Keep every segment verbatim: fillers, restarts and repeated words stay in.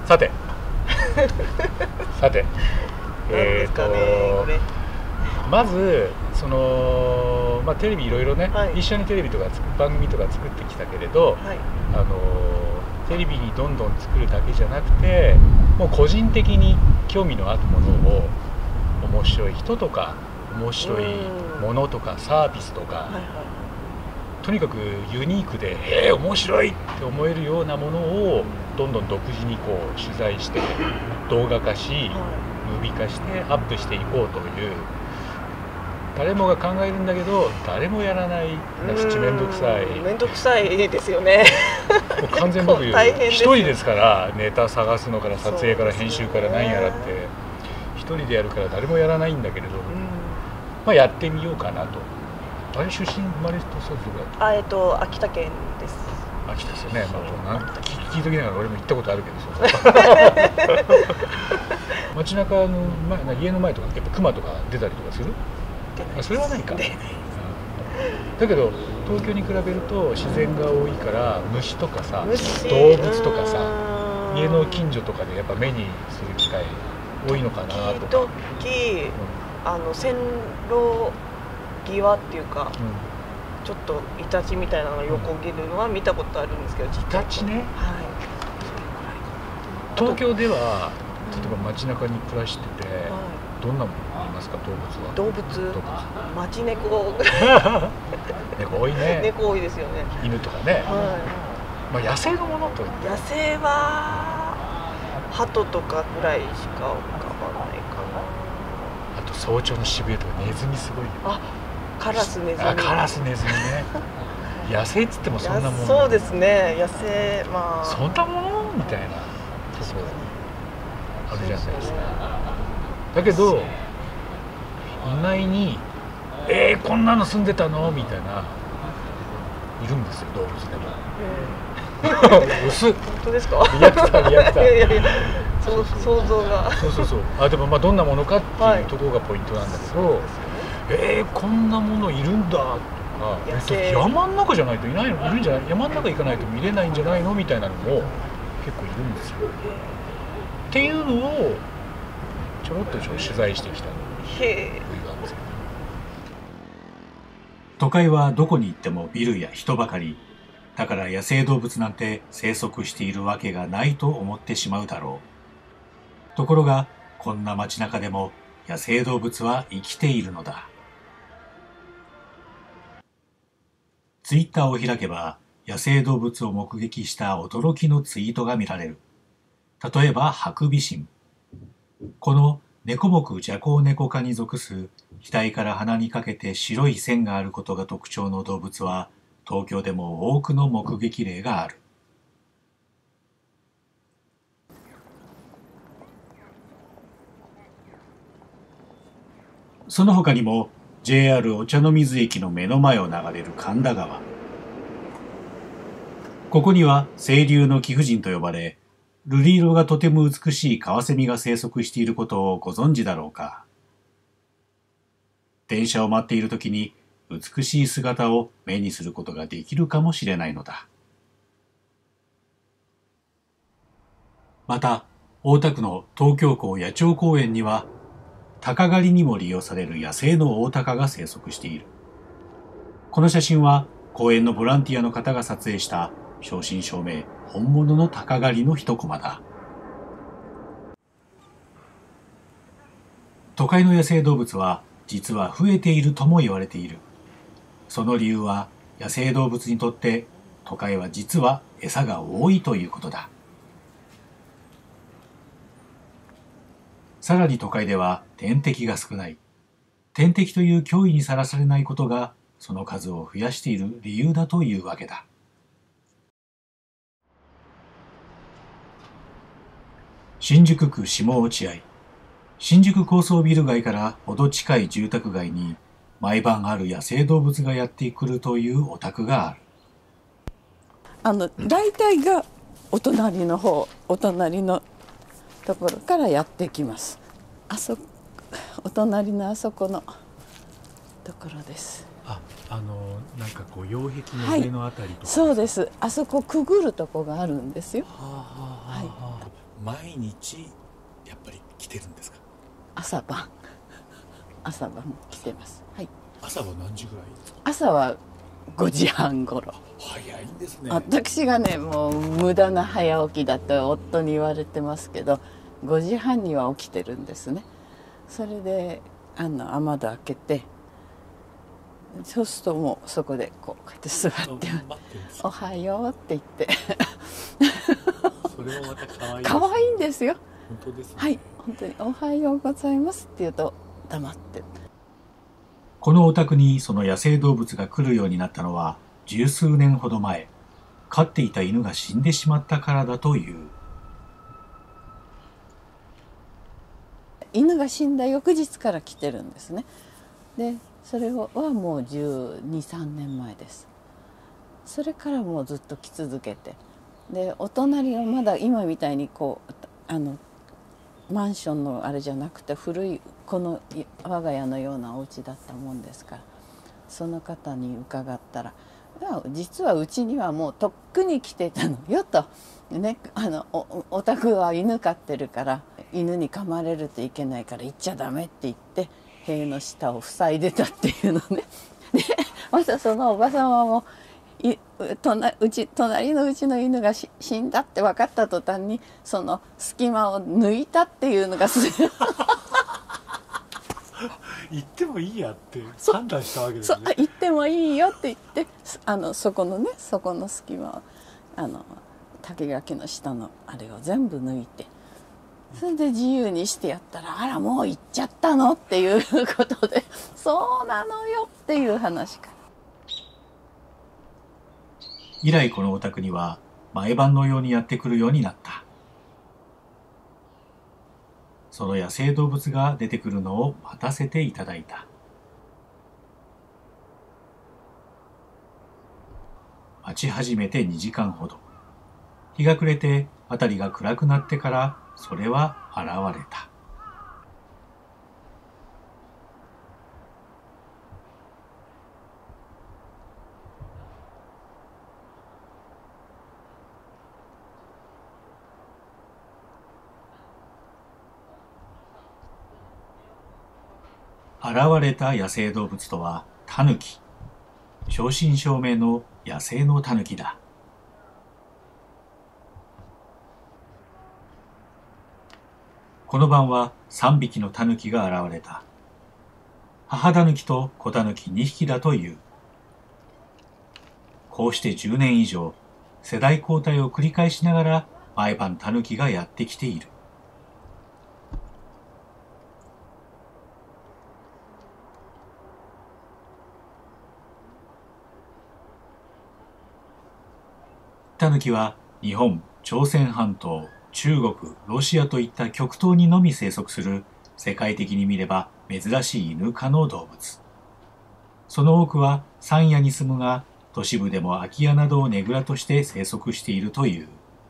さてさてえっとまずその、まあ、テレビいろいろね、はい、一緒にテレビとか番組とか作ってきたけれど、はい、あのテレビにどんどん作るだけじゃなくてもう個人的に興味のあるものを面白い人とか面白いものとかサービスとか、はいはい、とにかくユニークでえー、面白いって思えるようなものをどんどん独自にこう取材して動画化し、はい、ムービー化してアップしていこうという誰もが考えるんだけど誰もやらない七面倒くさい面倒くさいですよねもう完全僕一人ですからネタ探すのから撮影から編集から何やらって一人でやるから誰もやらないんだけれど、まあやってみようかなと。あれ出身生まれとそうどこだった？ あえっと秋田県です。 秋田ですよね。まあなん聞聞いときながら俺も行ったことあるけど街中の前家の前とかやっぱ熊とか出たりとかする？あそれはないか。だけど東京に比べると自然が多いから虫とかさ動物とかさ家の近所とかでやっぱ目にする機会多いのかなとか。 時々、うん、あの線路際っていうか、うん、ちょっとイタチみたいなのが横切るのは見たことあるんですけど、 イタチね。 はい。 東京では例えば街中に暮らしてて、はい、どんなものいますか動物は？ 動物、動物町猫ぐらい猫多いね。 猫多いですよね。 犬とかね。はい、まあ野生のものといって野生は鳩とかぐらいしか浮かばないかな。 あと早朝の渋谷とかネズミすごいよ。 あ、カラスネズミ。 あ、カラスネズミね野生っつってもそんなもの。 そうですね、野生、まあそんなものみたいな確かにあるじゃないですか。だけど意外に「えー、こんなの住んでたの？」みたいないるんですよ動物でも。薄っ。 本当ですか？ リアクターリアクター。 いやいやいや、そう想像が。 そうそうそう。あでもまあどんなものかっていうところがポイントなんだけど、はい、えー、こんなものいるんだとか、山の中じゃないといないのいるんじゃない？山の中行かないと見れないんじゃないのみたいなのも結構いるんですよ。っていうのをちょろっと取材してきたのがあるんですけど。都会はどこに行ってもビルや人ばかり。だから野生動物なんて生息しているわけがないと思ってしまうだろう。ところがこんな街中でも野生動物は生きているのだ。ツイッターを開けば野生動物を目撃した驚きのツイートが見られる。例えばハクビシン。このネコ目ジャコウネコ科に属す額から鼻にかけて白い線があることが特徴の動物は東京でも多くの目撃例がある。その他にも ジェイアール お茶の水駅の目の前を流れる神田川。ここには清流の貴婦人と呼ばれ、瑠璃色がとても美しいカワセミが生息していることをご存知だろうか。電車を待っているときに美しい姿を目にすることができるかもしれないのだ。また、大田区の東京港野鳥公園には、鷹狩りにも利用される野生のオオタカが生息している。この写真は公園のボランティアの方が撮影した正真正銘本物の鷹狩りの一コマだ。都会の野生動物は実は増えているとも言われている。その理由は野生動物にとって都会は実は餌が多いということだ。さらに都会では天敵が少ない。天敵という脅威にさらされないことがその数を増やしている理由だというわけだ。新宿区下落合。新宿高層ビル街からほど近い住宅街に毎晩ある野生動物がやってくるというお宅がある。 あの大体がお隣の方、お隣のところからやってきます。あそお隣のあそこのところです。 あ、あのなんかこう擁壁の上のあたりとか、はい、 そうです。あそこくぐるとこがあるんですよ。 はい。毎日やっぱり来てるんですか？ 朝晩朝晩来てます。はい。 朝は何時ぐらいですか？ 朝はごじはんごろ。 早いんですね。 私がね、もう無駄な早起きだと夫に言われてますけど、ごじはんには起きてるんですね。それであの雨戸開けて、そうするともうそこでこうこうやって座って「おはよう」って言ってそれもまた可愛いですね。 可愛いんですよ。 本当ですね。 はい、本当に「おはようございます」って言うと黙って。 このお宅にその野生動物が来るようになったのは十数年ほど前、飼っていた犬が死んでしまったからだという。 犬が死んだ翌日から来てるんですね。でそれはもうじゅうに、さんねんまえです。それからもうずっと来続けて、でお隣はまだ今みたいにこうあのマンションのあれじゃなくて、古いこの我が家のようなお家だったもんですから、その方に伺ったら「実はうちにはもうとっくに来てたのよ」と。ね、あの お, お宅は犬飼ってるから犬に噛まれるといけないから行っちゃダメって言って塀の下を塞いでたっていうのね。でまたそのおば様もい隣うち隣のうちの犬が死んだって分かった途端にその隙間を抜いたっていうのがす行ってもいいやって判断したわけですね。 そう行ってもいいよって言って、あのそこのねそこの隙間をあの竹垣の下のあれを全部抜いて、それで自由にしてやったら「あらもう行っちゃったの?」っていうことで「そうなのよ」っていう話から。 以来このお宅には毎晩のようにやってくるようになった。その野生動物が出てくるのを待たせていただいた。待ち始めてにじかんほど。日が暮れて辺りが暗くなってからそれは現れた。現れた野生動物とはタヌキ。正真正銘の野生のタヌキだ。この晩はさんびきのタヌキが現れた。母タヌキと子タヌキにひきだという。こうしてじゅうねん以上、世代交代を繰り返しながら毎晩タヌキがやってきている。タヌキは日本、朝鮮半島、中国、ロシアといった極東にのみ生息する世界的に見れば珍しいイヌ科の動物。その多くは山野に住むが、都市部でも空き家などをねぐらとして生息しているという。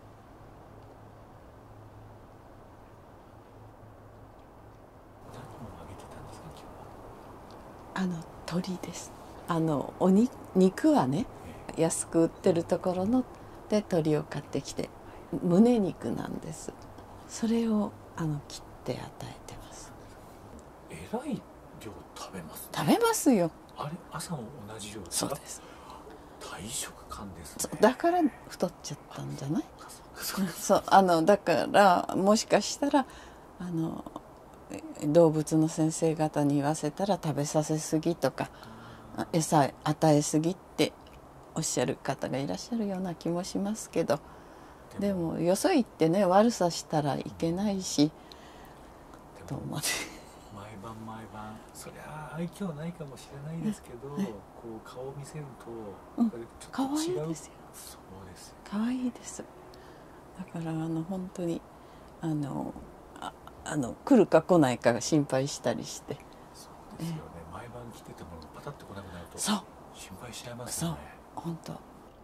あの鳥です。あのおに肉はね、安く売ってるところので鳥を買ってきて胸肉なんです。それをあの切って与えてます。 えらい量食べますね。 食べますよ。 あれ朝も同じ量ですか？ そうです。 大食漢ですね。 だから太っちゃったんじゃない？そうあのだからもしかしたらあの動物の先生方に言わせたら食べさせすぎとか餌与えすぎっておっしゃる方がいらっしゃるような気もしますけど、でもよそ行ってね悪さしたらいけないしと思って。 毎晩毎晩そりゃ愛嬌ないかもしれないですけど、ね、こう顔を見せると、うん、ちょっと違う。可愛いですよ。そうですよ。 可愛いです。だからあの本当にあのああの来るか来ないかが心配したりして。 そうですよね。毎晩来ててもパタッと来なくなるとそう心配しちゃいますよね。 そう本当。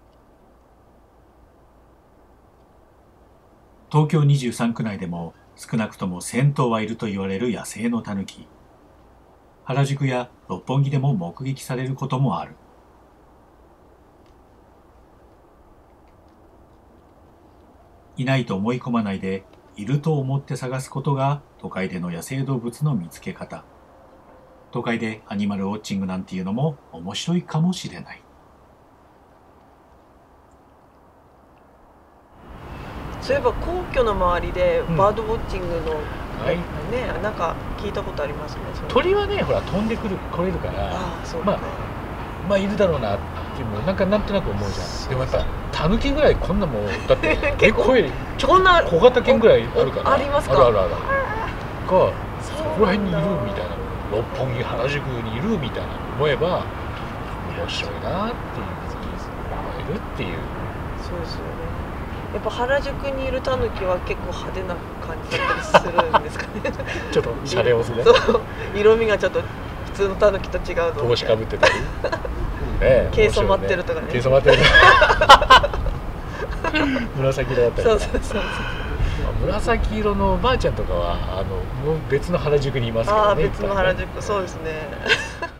東京にじゅうさんく内でも少なくともせんとうはいると言われる野生のタヌキ。 原宿や六本木でも目撃されることもある。いないと思い込まないで、いると思って探すことが都会での野生動物の見つけ方。都会でアニマルウォッチングなんていうのも面白いかもしれない。 そういえば皇居の周りでバードウォッチングの、うん、はい、ね、なんか聞いたことありますね。 鳥はね、ほら飛んでくる来れるから、ああ、そうか、まあ、まあいるだろうなっていうのなんかなんとなく思うじゃん。でもやっぱタヌキぐらいこんなもんだって結構ちょんな小型犬ぐらいあるから。 ありますか。 あるあるある。がそこら辺にいるみたいな、六本木原宿にいるみたいな思えば面白いなっていう思えるっていう。 そうですよね。やっぱ原宿にいるタヌキは結構派手な感じだったりするんですかね。 ちょっとシャレオスで、 そう色味がちょっと普通のタヌキと違うの。 帽子かぶってたり、ね、 毛染まってるとかね。 毛染まってる。紫色だったり。 そうそうそうそう。 紫色のおばあちゃんとかはあのもう別の原宿にいますけどね。 ああ、別の原宿、そうですね。